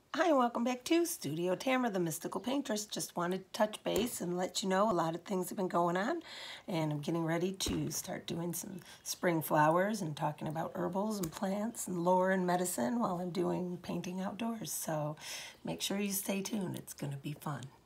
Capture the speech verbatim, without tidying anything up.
Hi, and welcome back to Studio Tamara, the Mystical Paintress. Just wanted to touch base and let you know a lot of things have been going on, and I'm getting ready to start doing some spring flowers and talking about herbals and plants and lore and medicine while I'm doing painting outdoors. So make sure you stay tuned. It's going to be fun.